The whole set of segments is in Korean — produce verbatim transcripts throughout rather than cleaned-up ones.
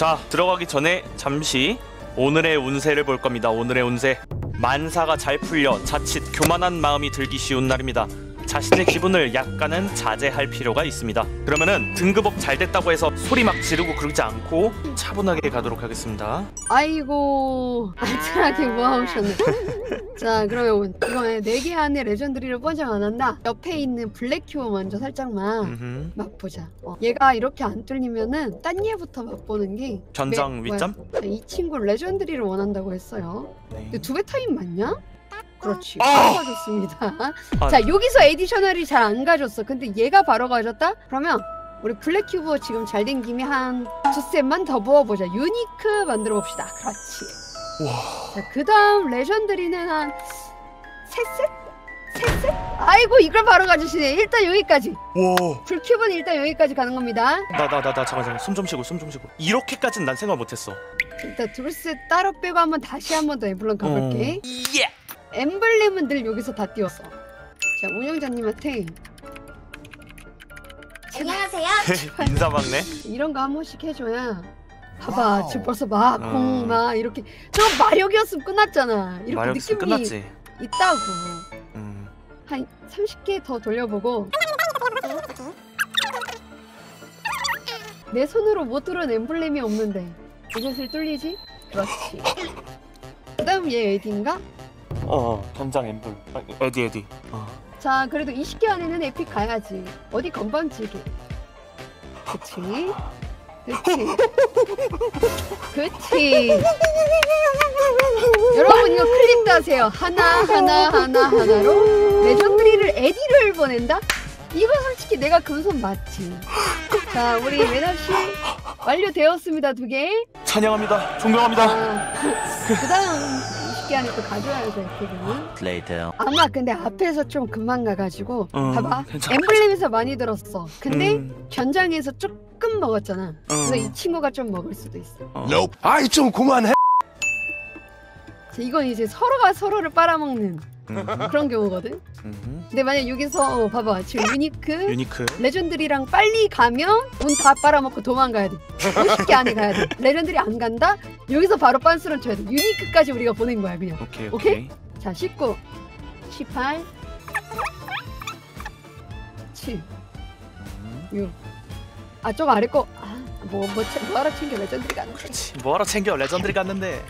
자, 들어가기 전에 잠시 오늘의 운세를 볼 겁니다. 오늘의 운세. 만사가 잘 풀려 자칫 교만한 마음이 들기 쉬운 날입니다. 자신의 기분을 약간은 자제할 필요가 있습니다. 그러면은 등급업 잘 됐다고 해서 소리 막 지르고 그러지 않고 차분하게 가도록 하겠습니다. 아이고 알뜰하게 모아오셨네. 자 그러면 이번에 네 개 안에 레전드리를 뻔정 안 한다. 옆에 있는 블랙큐브 먼저 살짝만 음흠. 맛보자. 어, 얘가 이렇게 안 뚫리면은 딴 얘부터 맛보는 게 견장 매- 윗점? 뭐야, 이 친구 레전드리를 원한다고 했어요. 네. 근데 두 배 타임 맞냐? 그렇지. 아! 바로 가졌습니다. 아, 자 여기서 에디셔널이 잘 안 가졌어. 근데 얘가 바로 가졌다? 그러면 우리 블랙큐브 지금 잘 된 김에 한 두 셋만 더 부어보자. 유니크 만들어 봅시다. 그렇지. 와. 자, 그 다음 레전드리는 한 세 셋? 세 셋? 아이고 이걸 바로 가주시네. 일단 여기까지. 와. 불큐브는 일단 여기까지 가는 겁니다. 나 나 나 나 잠깐 잠깐 숨 좀 쉬고 숨 좀 쉬고. 이렇게까지는 난 생각 못했어. 일단 둘 셋 따로 빼고 한번 다시 한 번 더 엠블럼 가볼게. 예. 엠블렘은 늘 여기서 다 띄웠어. 자 운영자님한테 안녕하세요. 인사 막내. 이런 거 한 번씩 해줘야. 봐봐 와우. 지금 벌써 막 어. 공 막 이렇게 저 마력이었으면 끝났잖아. 이렇게 마력스 느낌이 끝났지. 있다고. 음. 한 삼십 개 더 돌려보고 내 손으로 못 뚫은 엠블렘이 없는데 이것을 뚫리지? 그렇지. 그 다음 얘 에디인가? 어. 견장 엠블. 에디 에디. 어. 자 그래도 이십 개 안에는 에픽 가야지. 어디 건방지게. 그치? 그치? 그치? 여러분 이거 클립도 하세요. 하나 하나 하나 하나로 레전드리를 에디를 보낸다? 이거 솔직히 내가 금손 맞지. 자 우리 매납씨 완료되었습니다. 두 개. 찬양합니다. 존경합니다. 아, 그 다음 이십 개 안에 또 가져야죠 에픽은. Later. 아마 근데 앞에서 좀 금방 가가지고 어, 봐봐 괜찮아. 엠블렘에서 많이 들었어. 근데 음. 견장에서 조금 먹었잖아. 그래서 어. 이 친구가 좀 먹을 수도 있어. 어. 아이 좀 그만해. 자, 이건 이제 서로가 서로를 빨아먹는 음. 그런 경우거든. 음. 근데 만약 여기서 어, 봐봐 지금 유니크 유니크. 레전드리랑 빨리 가면 운 다 빨아먹고 도망가야 돼. 오십 개 안에 가야 돼. 레전드리 안 간다? 여기서 바로 빤스런 쳐야 돼. 유니크까지 우리가 보낸 거야 그냥. 오케이 오케이? 오케이. 자 십구 십팔 칠 음. 육 아 저거 아래 거 아 뭐 뭐 뭐하러 챙겨 레전드리 가는 거지. 그렇지. 뭐하러 챙겨 레전드리 갔는데.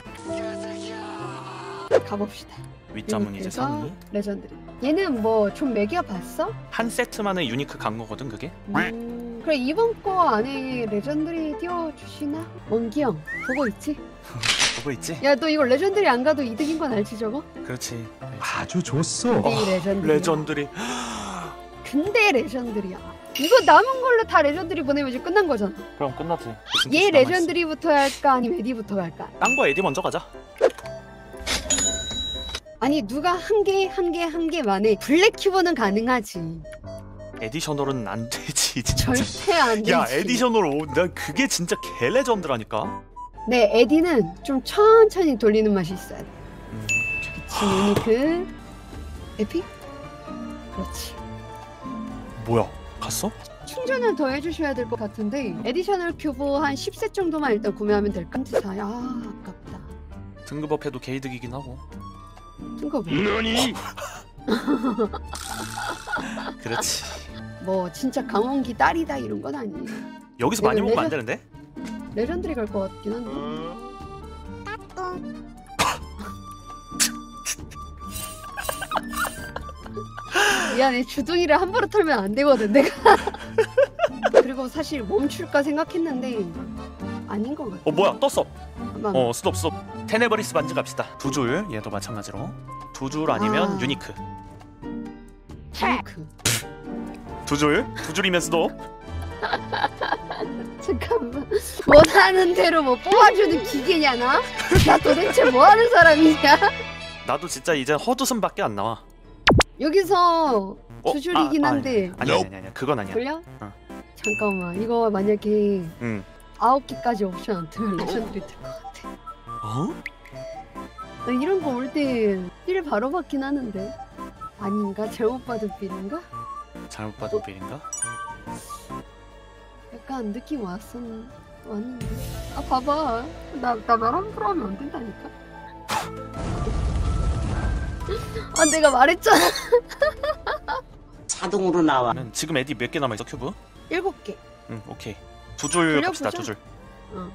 가봅시다. 윗점은 이제 유니크에서 삼이. 레전드리. 얘는 뭐 좀 매겨봤어? 한 세트만에 유니크 간 거거든 그게. 음, 그래 이번 거 안에 레전드리 띄워주시나? 원기 형 보고 있지? 보고 있지? 야 너 이거 레전드리 안 가도 이득인 건 알지 저거? 그렇지. 아주 좋소. 근데 이 레전드리 레전드리. 근데 레전드리야. 이거 남은 걸로 다 레전드리 보내면 이제 끝난 거잖아. 그럼 끝나지. 얘 레전드리부터 할까 아니면 에디부터 갈까? 딴거 에디 먼저 가자. 아니 누가 한 개 한 개 한 개 만에 블랙큐브는 가능하지. 에디셔널은 안 되지 진짜. 절대 안 되지. 야 에디셔널 오, 난 그게 진짜 개 레전드라니까. 네 에디는 좀 천천히 돌리는 맛이 있어야 돼. 음. 그치 유니크 에픽? 그렇지. 뭐야? 갔어? 충전을 더 해주셔야 될 것 같은데 에디셔널 큐브 한 십 셋 정도만 일단 구매하면 될까? 아 아깝다. 등급업해도 개이득이긴 하고. 뜬거 뭐. 너니? 그렇지. 뭐 진짜 강원기 딸이다 이런 건 아니에요. 여기서 많이 이거 먹으면 안 레전- 되는데? 레전드리 갈 것 같긴 한데. 미안해 주둥이를 함부로 털면 안 되거든 내가. 그리고 사실 멈출까 생각했는데 아닌 것 같아. 어 뭐야 떴어. 아마 어 스톱 스톱. 테네버리스 반지 갑시다. 두 줄 얘도 마찬가지로. 두 줄 아니면 아. 유니크. 유니크. 두 줄? 두 줄이면 스톱. 잠깐만 원하는 대로 뭐 뽑아주는 기계냐 나? 나 도대체 뭐하는 사람이냐? 나도 진짜 이제 헛웃음밖에 안 나와. 여기서 어? 두 줄이긴 아, 아, 한데 아니 아니 아니 아니 그건 아니야. 돌려? 어. 잠깐만 이거 만약에 응. 아홉 개까지 옵션 안 뜨면 레전드리 될 것 같아. 어? 나 이런 거 올 때 삘 바로 받긴 하는데 아닌가? 잘못 받은 삘인가? 잘못 받은 빌인가? 약간 느낌 왔었 왔는데. 아 봐봐. 나 나 말 함부로 하면 안 된다니까. 아 내가 말했잖아. 자동으로 나와. 지금 에디 몇 개 남아있어 큐브? 일곱 개. 응 오케이 두 줄 갑시다 돌려보자. 두줄 어.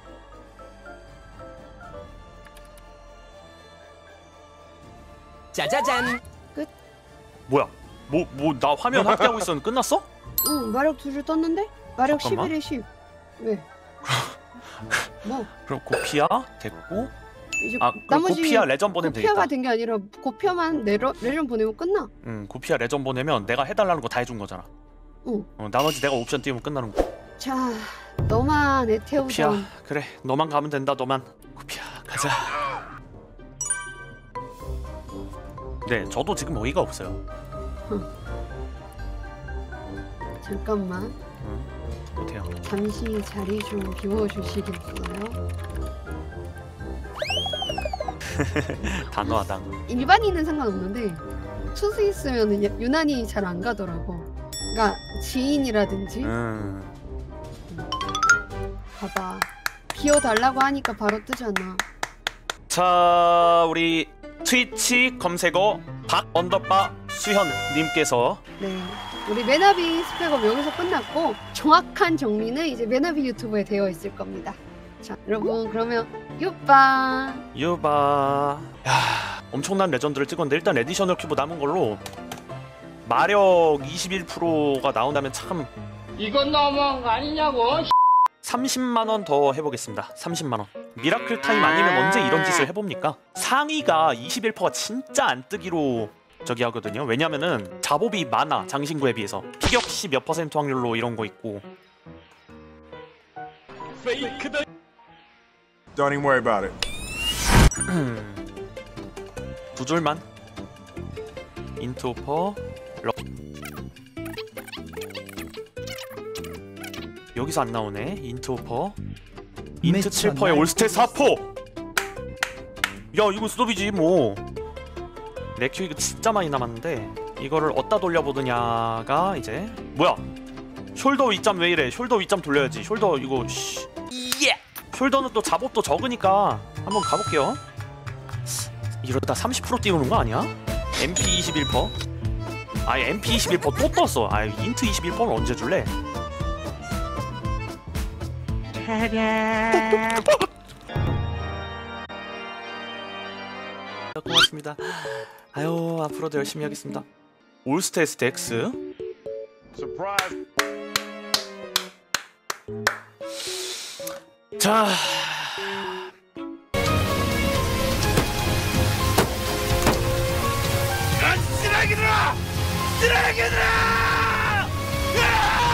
짜자잔. 뭐야 뭐 뭐 나 화면 확대하고 있었는데 끝났어? 응 마력 두 줄 떴는데? 마력 잠깐만. 십일에 십. 왜? 뭐 그럼 고피아 됐고 이제 아 그 나머지 고피아 레전 보내면 고피아가 되겠다 된 게 아니라 고피아만 레러, 레전 보내면 끝나. 응 고피아 레전 보내면 내가 해달라는 거 다 해준 거잖아 응. 어, 나머지 내가 옵션 띄우면 끝나는 거 자 너만 고피아 에테오전. 그래 너만 가면 된다 너만 고피아 가자 네 저도 지금 어이가 없어요 잠깐만 응 못해요 잠시 자리 좀 비워주시겠어요? 단호하당 일반인은 상관없는데 투수 있으면 유난히 잘 안 가더라고. 그러니까 지인이라든지 음 봐봐 비워달라고 하니까 바로 뜨잖아. 자 우리 트위치 검색어 박 언더바 수현님께서 네 우리 메나비 스펙업 여기서 끝났고 정확한 정리는 이제 메나비 유튜브에 되어 있을 겁니다. 자 여러분 그러면 유빠. 유바 야 엄청난 레전드를 찍었는데 일단 에디셔널 큐브 남은 걸로 마력 이십일 퍼센트가 나온다면 참 이건 너무한 거 아니냐고. 삼십만 원 더 해보겠습니다. 삼십만 원. 미라클 타임 아니면 언제 이런 짓을 해봅니까? 상위가 이십일 퍼센트가 진짜 안 뜨기로 저기 하거든요. 왜냐면은 잡업이 많아 장신구에 비해서 피격시 몇 퍼센트 확률로 이런 거 있고. 페이크다. Don't even worry about it. 두 줄만. 인트 오퍼 럭. 여기서 안 나오네. 인트 오퍼. 인트 칠 퍼센트에 올스탯 사 퍼센트. 야 이거 스톱이지 뭐. 레큐 이거 진짜 많이 남았는데 이거를 어디다 돌려보느냐가 이제 뭐야? 숄더 윗잠 왜 이래? 숄더 윗잠 돌려야지. 숄더 이거 씨. 예. 숄더는 또 잡업도 적으니까 한번 가볼게요. 이러다 삼십 퍼센트 띄우는 거 아니야? 엠피 이십일 퍼센트. 아 엠피 이십일 퍼센트 또 떴어. 아 인트 이십일 퍼센트는 언제 줄래? 고맙습니다. 아유 앞으로도 열심히 하겠습니다. 올스테스 덱스. Surprise. 자. 쓰레기들아! 쓰레기들아!